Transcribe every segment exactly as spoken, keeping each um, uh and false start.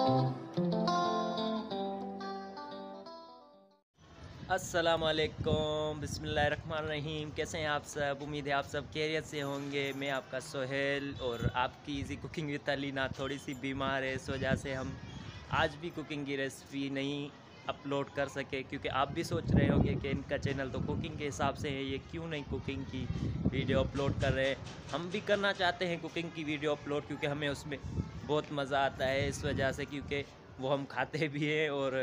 अस्सलामुअलैकुम, बिस्मिल्लाहिर्रहमानिर्रहीम। कैसे हैं आप सब? उम्मीद है आप सब खैरियत से होंगे। मैं आपका सोहेल और आपकी इजी कुकिंग विद अलीना थोड़ी सी बीमार है, इस वजह से हम आज भी कुकिंग की रेसिपी नहीं अपलोड कर सके, क्योंकि आप भी सोच रहे होंगे कि इनका चैनल तो कुकिंग के हिसाब से है, ये क्यों नहीं कुकिंग की वीडियो अपलोड कर रहे हैं। हम भी करना चाहते हैं कुकिंग की वीडियो अपलोड, क्योंकि हमें उसमें बहुत मज़ा आता है, इस वजह से, क्योंकि वो हम खाते भी हैं और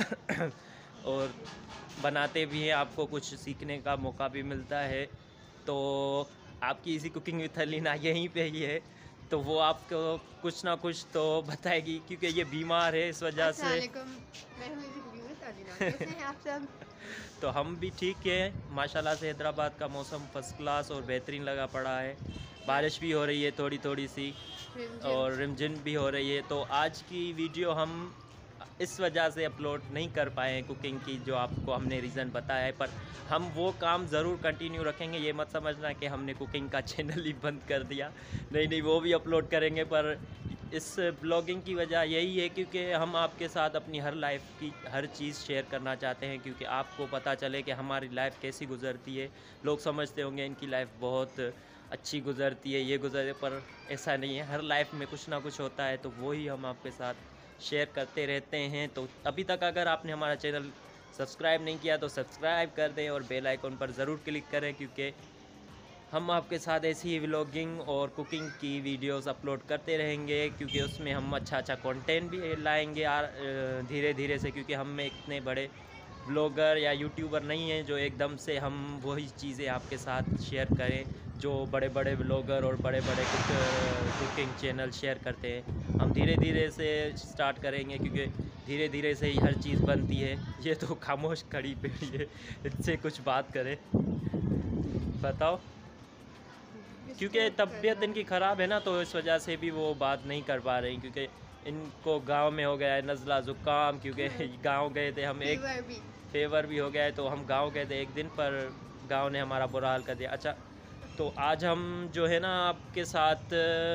और बनाते भी हैं, आपको कुछ सीखने का मौका भी मिलता है। तो आपकी इसी कुकिंग विद अलीना यहीं पे ही है, तो वो आपको कुछ ना कुछ तो बताएगी, क्योंकि ये बीमार है, इस वजह से। मैं हूँ इसी कुकिंग विद अलीना। कैसे हैं आप सब? तो हम भी ठीक हैं माशाल्लाह से। हैदराबाद का मौसम फर्स्ट क्लास और बेहतरीन लगा पड़ा है, बारिश भी हो रही है थोड़ी थोड़ी सी और रिमझिम भी हो रही है। तो आज की वीडियो हम इस वजह से अपलोड नहीं कर पाए हैं कुकिंग की, जो आपको हमने रीज़न बताया है, पर हम वो काम ज़रूर कंटिन्यू रखेंगे। ये मत समझना कि हमने कुकिंग का चैनल ही बंद कर दिया, नहीं नहीं, वो भी अपलोड करेंगे। पर इस ब्लॉगिंग की वजह यही है क्योंकि हम आपके साथ अपनी हर लाइफ की हर चीज़ शेयर करना चाहते हैं, क्योंकि आपको पता चले कि हमारी लाइफ कैसी गुजरती है। लोग समझते होंगे इनकी लाइफ बहुत अच्छी गुजरती है, ये गुजरे, पर ऐसा नहीं है। हर लाइफ में कुछ ना कुछ होता है, तो वही हम आपके साथ शेयर करते रहते हैं। तो अभी तक अगर आपने हमारा चैनल सब्सक्राइब नहीं किया तो सब्सक्राइब कर दें और बेल आइकन पर ज़रूर क्लिक करें, क्योंकि हम आपके साथ ऐसी ही व्लॉगिंग और कुकिंग की वीडियोस अपलोड करते रहेंगे, क्योंकि उसमें हम अच्छा अच्छा कंटेंट भी लाएंगे धीरे धीरे से, क्योंकि हम में इतने बड़े ब्लॉगर या यूट्यूबर नहीं हैं जो एकदम से हम वही चीज़ें आपके साथ शेयर करें जो बड़े बड़े ब्लॉगर और बड़े बड़े कुक, कुकिंग चैनल शेयर करते हैं। हम धीरे धीरे से स्टार्ट करेंगे, क्योंकि धीरे धीरे से ही हर चीज़ बनती है। ये तो खामोश खड़ी पेड़ी है, इससे कुछ बात करें, बताओ। क्योंकि तबीयत इनकी ख़राब है ना, तो इस वजह से भी वो बात नहीं कर पा रही, क्योंकि इनको गांव में हो गया है नज़ला ज़ुकाम, क्योंकि गांव गए थे हम, एक फीवर भी फेवर भी हो गया है, तो हम गांव गए थे एक दिन, पर गांव ने हमारा बुरा हाल कर दिया। अच्छा, तो आज हम जो है ना आपके साथ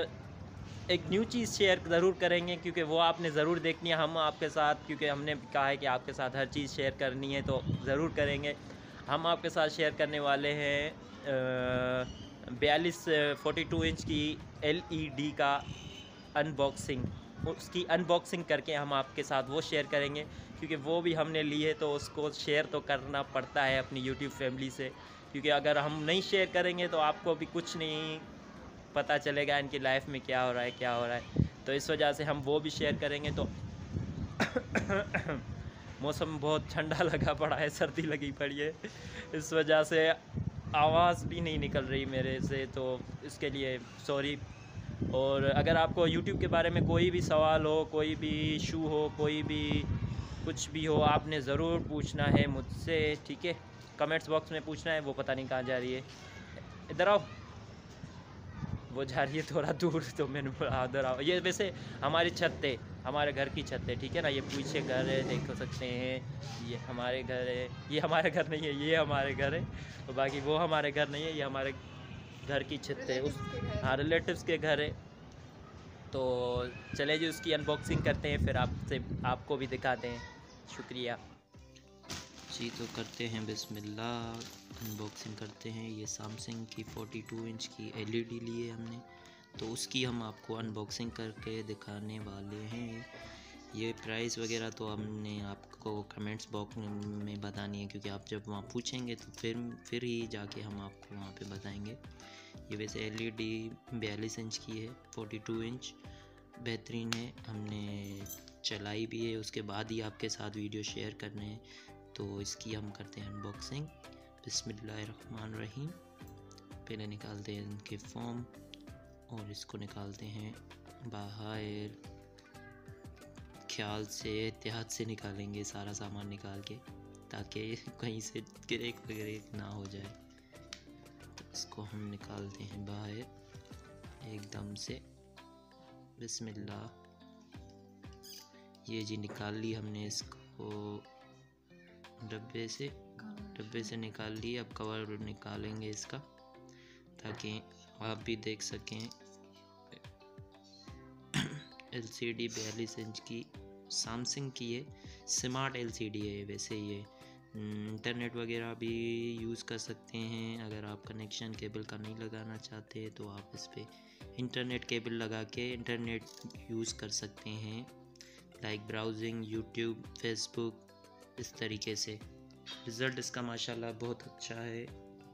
एक न्यू चीज़ शेयर ज़रूर करेंगे, क्योंकि वो आपने ज़रूर देखनी है। हम आपके साथ, क्योंकि हमने कहा है कि आपके साथ हर चीज़ शेयर करनी है, तो ज़रूर करेंगे। हम आपके साथ शेयर करने वाले हैं बयालीस फोर्टी टू इंच की एल ई डी का अनबॉक्सिंग। उसकी अनबॉक्सिंग करके हम आपके साथ वो शेयर करेंगे, क्योंकि वो भी हमने ली है, तो उसको शेयर तो करना पड़ता है अपनी यूट्यूब फैमिली से, क्योंकि अगर हम नहीं शेयर करेंगे तो आपको भी कुछ नहीं पता चलेगा इनकी लाइफ में क्या हो रहा है क्या हो रहा है। तो इस वजह से हम वो भी शेयर करेंगे। तो मौसम बहुत ठंडा लगा पड़ा है, सर्दी लगी पड़ी है, इस वजह से आवाज़ भी नहीं निकल रही मेरे से, तो इसके लिए सॉरी। और अगर आपको यूट्यूब के बारे में कोई भी सवाल हो, कोई भी इशू हो, कोई भी कुछ भी हो, आपने ज़रूर पूछना है मुझसे, ठीक है? कमेंट्स बॉक्स में पूछना है। वो पता नहीं कहाँ जा रही है, इधर आओ। वो जा रही है थोड़ा दूर, तो मैंने उधर आओ। ये वैसे हमारी छत है, हमारे घर की छत है, ठीक है ना? ये पीछे घर है, देख सकते हैं, ये हमारे घर है। ये हमारे घर नहीं है, ये हमारे घर है, तो बाकी वो हमारे घर नहीं है, ये हमारे घर की छत है, उस हाँ रिलेटिव्स के घर है। तो चले जी उसकी अनबॉक्सिंग करते हैं, फिर आपसे आपको भी दिखाते हैं। शुक्रिया जी। तो करते हैं बिस्मिल्लाह, अनबॉक्सिंग करते हैं। ये सैमसंग की फोर्टी टू इंच की एल ई डी ली है हमने, तो उसकी हम आपको अनबॉक्सिंग करके दिखाने वाले हैं। ये प्राइस वगैरह तो हमने आपको कमेंट्स बॉक्स में बतानी है, क्योंकि आप जब वहाँ पूछेंगे तो फिर फिर ही जाके हम आपको वहाँ पे बताएंगे। ये वैसे एल ई डी बयालीस इंच की है, फोर्टी टू इंच बेहतरीन है। हमने चलाई भी है, उसके बाद ही आपके साथ वीडियो शेयर करने हैं, तो इसकी हम करते हैं अनबॉक्सिंग। बिस्मिल्लाहिर्रहमानिर्रहीम। पहले निकालते हैं इनके फॉर्म और इसको निकालते हैं बाहर। ख्याल से एहतियात से निकालेंगे सारा सामान निकाल के, ताकि कहीं से क्रैक वगैरह ना हो जाए। तो इसको हम निकालते हैं बाहर एकदम से। बिस्मिल्लाह। ये जी निकाल ली हमने इसको डब्बे से, डब्बे से निकाल ली। अब कवर निकालेंगे इसका, ताकि आप भी देख सकें। एलसीडी बयालीस इंच की सैमसंग की है, स्मार्ट एलसीडी है। वैसे ये इंटरनेट वगैरह भी यूज़ कर सकते हैं। अगर आप कनेक्शन केबल का नहीं लगाना चाहते तो आप इस पर इंटरनेट केबल लगा के इंटरनेट यूज़ कर सकते हैं, लाइक ब्राउजिंग, यूट्यूब, फेसबुक, इस तरीके से। रिज़ल्ट इसका माशाल्लाह बहुत अच्छा है।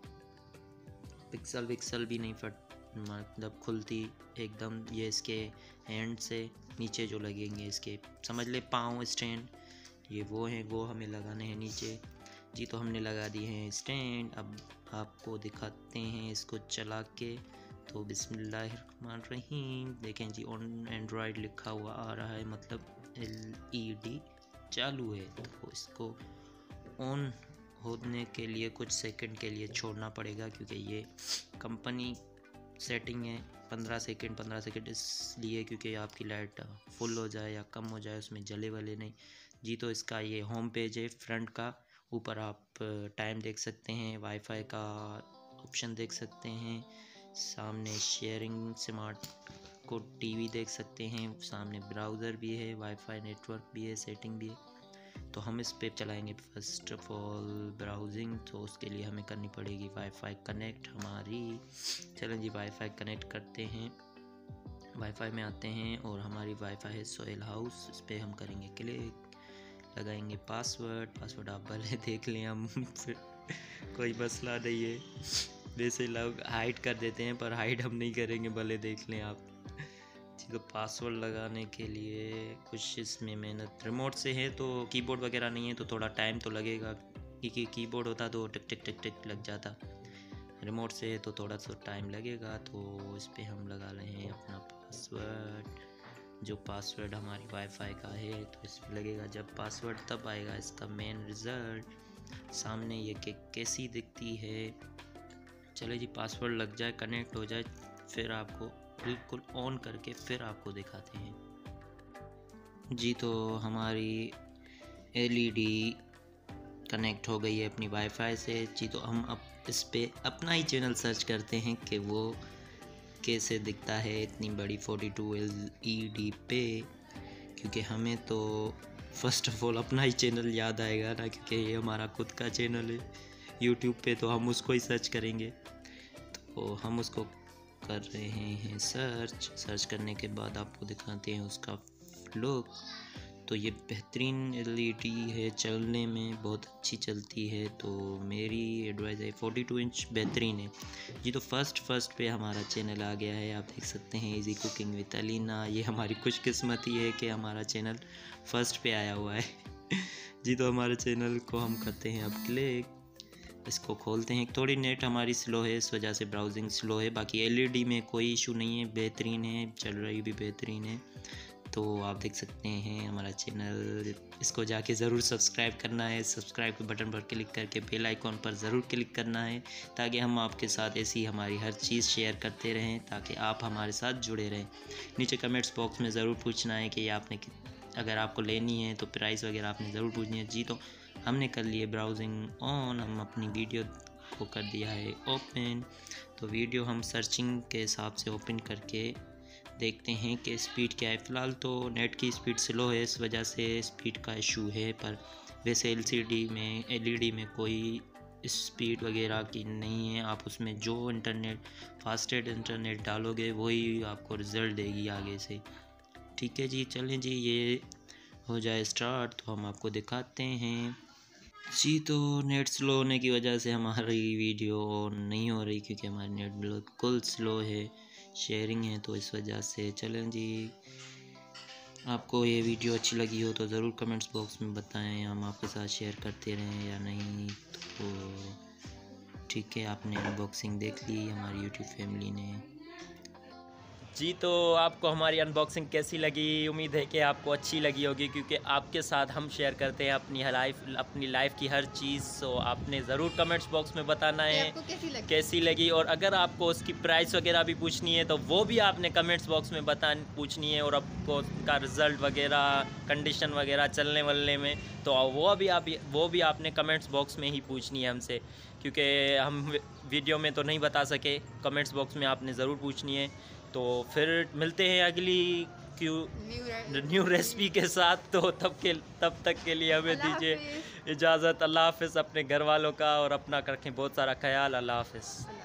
पिक्सल विक्सल भी नहीं फट मतलब खुलती एकदम। ये इसके हैंड से नीचे जो लगेंगे इसके समझ ले पाँव स्टैंड, ये वो हैं, वो हमें लगाने हैं नीचे जी। तो हमने लगा दिए हैं स्टैंड। अब आपको दिखाते हैं इसको चला के। तो बिस्मिल्लाहिर्रहमानिर्रहीम, देखें जी ऑन एंड्रॉयड लिखा हुआ आ रहा है, मतलब एल ई डी चालू है। तो इसको ऑन होने के लिए कुछ सेकंड के लिए छोड़ना पड़ेगा, क्योंकि ये कंपनी सेटिंग है। पंद्रह सेकंड पंद्रह सेकंड इसलिए क्योंकि आपकी लाइट फुल हो जाए या कम हो जाए, उसमें जले वाले नहीं जी। तो इसका ये होम पेज है फ्रंट का। ऊपर आप टाइम देख सकते हैं, वाईफाई का ऑप्शन देख सकते हैं, सामने शेयरिंग स्मार्ट को टीवी देख सकते हैं, सामने ब्राउज़र भी है, वाईफाई नेटवर्क भी है, सेटिंग भी है। तो हम इस पे चलाएंगे फर्स्ट ऑफ ऑल ब्राउजिंग। तो उसके लिए हमें करनी पड़ेगी वाईफाई कनेक्ट हमारी। चलें जी वाईफाई कनेक्ट करते हैं, वाईफाई में आते हैं और हमारी वाईफाई है सोहेल हाउस। इस पर हम करेंगे क्लिक, लगाएंगे पासवर्ड। पासवर्ड आप भले देख लें, हम फिर कोई मसला नहीं है। वैसे लोग हाइड कर देते हैं पर हाइड हम नहीं करेंगे, भले देख लें आप। तो पासवर्ड लगाने के लिए कुछ इसमें मेहनत रिमोट से है, तो कीबोर्ड वगैरह नहीं है तो थोड़ा टाइम तो लगेगा, क्योंकि कीबोर्ड होता तो टिक टिक टिक टिक लग जाता। रिमोट से है तो थोड़ा सा टाइम लगेगा। तो इस पर हम लगा रहे हैं अपना पासवर्ड, जो पासवर्ड हमारी वाईफाई का है। तो इस पर लगेगा जब पासवर्ड, तब आएगा इसका मेन रिज़ल्ट सामने, ये कि कैसी दिखती है। चले जी पासवर्ड लग जाए, कनेक्ट हो जाए, फिर आपको बिल्कुल ऑन करके फिर आपको दिखाते हैं जी। तो हमारी एलईडी कनेक्ट हो गई है अपनी वाईफाई से जी। तो हम अब इस पे अपना ही चैनल सर्च करते हैं कि वो कैसे दिखता है इतनी बड़ी बयालीस एलईडी पे, क्योंकि हमें तो फर्स्ट ऑफ ऑल अपना ही चैनल याद आएगा ना, क्योंकि ये हमारा खुद का चैनल है यूट्यूब पे, तो हम उसको ही सर्च करेंगे। तो हम उसको कर रहे हैं सर्च। सर्च करने के बाद आपको दिखाते हैं उसका लुक। तो ये बेहतरीन एलईडी है, चलने में बहुत अच्छी चलती है। तो मेरी एडवाइस है बयालीस इंच बेहतरीन है जी। तो फर्स्ट फर्स्ट पे हमारा चैनल आ गया है, आप देख सकते हैं इजी कुकिंग विद अलीना। ये हमारी खुशकिस्मती है कि हमारा चैनल फर्स्ट पे आया हुआ है जी। तो हमारे चैनल को हम करते हैं अब क्लिक, इसको खोलते हैं। थोड़ी नेट हमारी स्लो है, इस वजह से ब्राउजिंग स्लो है। बाकी एलईडी में कोई इशू नहीं है, बेहतरीन है, चल रही भी बेहतरीन है। तो आप देख सकते हैं हमारा चैनल, इसको जाके ज़रूर सब्सक्राइब करना है। सब्सक्राइब के बटन पर क्लिक करके बेल आइकॉन पर ज़रूर क्लिक करना है, ताकि हम आपके साथ ऐसी हमारी हर चीज़ शेयर करते रहें, ताकि आप हमारे साथ जुड़े रहें। नीचे कमेंट्स बॉक्स में ज़रूर पूछना है कि आपने, अगर आपको लेनी है तो प्राइस वगैरह आपने ज़रूर पूछनी है जी। तो हमने कर लिए ब्राउजिंग ऑन, हम अपनी वीडियो को कर दिया है ओपन। तो वीडियो हम सर्चिंग के हिसाब से ओपन करके देखते हैं कि स्पीड क्या है। फ़िलहाल तो नेट की स्पीड स्लो है, इस वजह से स्पीड का इशू है। पर वैसे एलसीडी में एलईडी में कोई स्पीड वगैरह की नहीं है। आप उसमें जो इंटरनेट फास्टेड इंटरनेट डालोगे वही आपको रिज़ल्ट देगी आगे से। ठीक है जी, चलें जी ये हो जाए स्टार्ट तो हम आपको दिखाते हैं जी। तो नेट स्लो होने की वजह से हमारी वीडियो ऑन नहीं हो रही, क्योंकि हमारी नेट बिल्कुल स्लो है, शेयरिंग है, तो इस वजह से। चलें जी, आपको ये वीडियो अच्छी लगी हो तो ज़रूर कमेंट्स बॉक्स में बताएं, हम आपके साथ शेयर करते रहें या नहीं। तो ठीक है, आपने अनबॉक्सिंग देख ली हमारी यूट्यूब फैमिली ने जी। तो आपको हमारी अनबॉक्सिंग कैसी लगी? उम्मीद है कि आपको अच्छी लगी होगी, क्योंकि आपके साथ हम शेयर करते हैं अपनी लाइफ अपनी लाइफ की हर चीज़। तो आपने ज़रूर कमेंट्स बॉक्स में बताना है आपको कैसी लगी? कैसी लगी। और अगर आपको उसकी प्राइस वगैरह भी पूछनी है तो वो भी आपने कमेंट्स बॉक्स में बता पूछनी है। और आपको उसका रिज़ल्ट वगैरह, कंडीशन वगैरह, चलने वलने में, तो वो भी आप वो भी आपने कमेंट्स बॉक्स में ही पूछनी है हमसे, क्योंकि हम वीडियो में तो नहीं बता सके। कमेंट्स बॉक्स में आपने ज़रूर पूछनी है। तो फिर मिलते हैं अगली क्यू न्यू रे- न्यू रेसिपी के साथ। तो तब के तब तक के लिए हमें अल्लाह दीजिए हाफिज़। इजाज़त। अल्लाह हाफिज़। अपने घर वालों का और अपना रखें बहुत सारा ख्याल। अल्लाह हाफिज़।